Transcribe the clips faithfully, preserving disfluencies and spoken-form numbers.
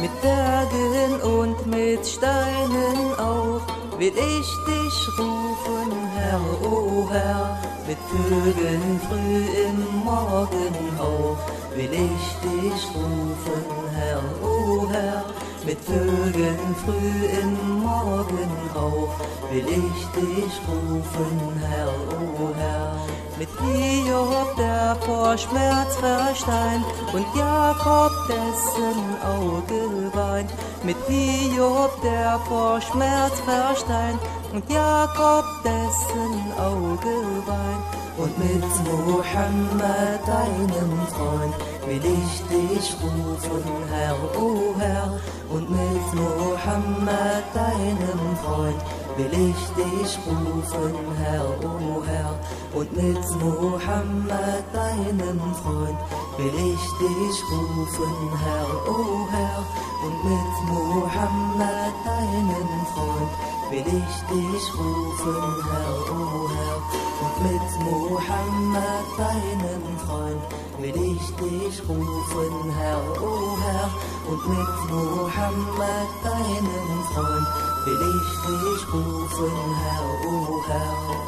mit Bergen und mit Steinen auch, will ich dich rufen, Herr, o Herr, mit Vögeln früh im Morgenhauch, will ich dich rufen, Herr, o Herr, mit Vögeln früh im Morgenhauch, will ich dich rufen, Herr, o Herr. Mit Hiob, der vor Schmerz versteint, und Jakob, dessen Auge weint. Mit Hiob, der vor Schmerz versteint, und Jakob, dessen Auge weint. Und mit Mohammed, deinem Freund, will ich dich rufen, Herr, o Herr. Und mit Mohammed, deinem Freund, will ich dich rufen, Herr, o Herr. Und mit Mohammed, deinem Freund, will ich dich rufen, Herr, o Herr. Und mit Mohammed, deinem Freund, will ich dich rufen, Herr, o Herr. Und mit Mohammed, deinem Freund, will ich dich rufen, Herr, o Herr. Und mit Mohammed, deinem Freund, will ich dich rufen, Herr, o Herr.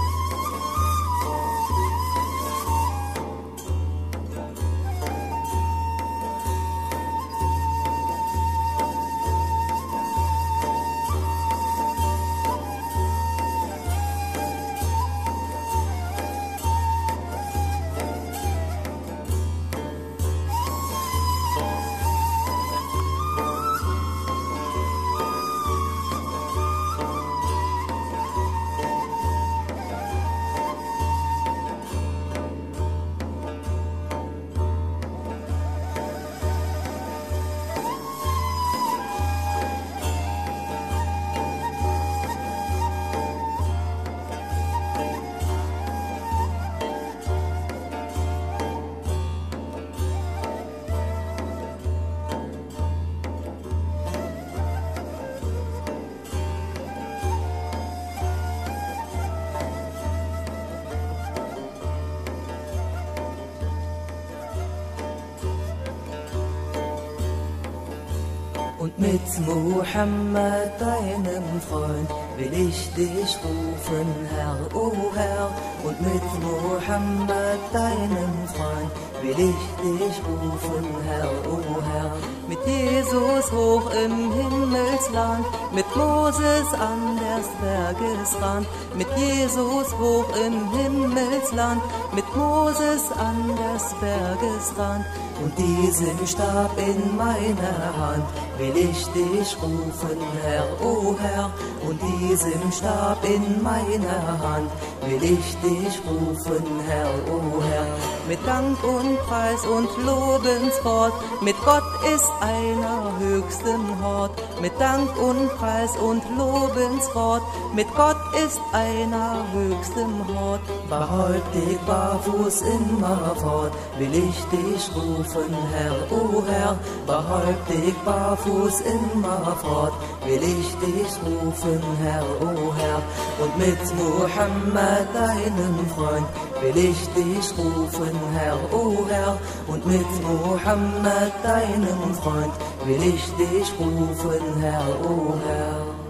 Und mit Mohammed, deinem Freund, will ich dich rufen, Herr, o Herr. Und mit Mohammed, deinem Freund, will ich dich rufen, Herr, o Herr. Mit Jesus hoch im Himmelsland, mit Moses an des Bergesrand. Mit Jesus hoch im Himmelsland, mit Moses an des Bergesrand. Und diesem Stab in meiner Hand will ich dich rufen, Herr, o Herr. Und diesem Stab in meiner Hand will ich dich rufen, Herr, o Herr. Mit Dank und Preis und Lobenswort, mit Gott ist einer höchstem Hort. Mit Dank und Preis und Lobenswort, mit Gott ist einer höchstem Hort. Barhäuptig, barfuß immerfort, will ich dich rufen, Herr, o Herr. Barhäuptig, barfuß immerfort, will ich dich rufen, Herr, o Herr. Und mit Mohammed, deinem Freund, will ich dich rufen, Herr, o Herr. Und mit Mohammed, deinem Freund, will ich dich rufen, Herr, o Herr.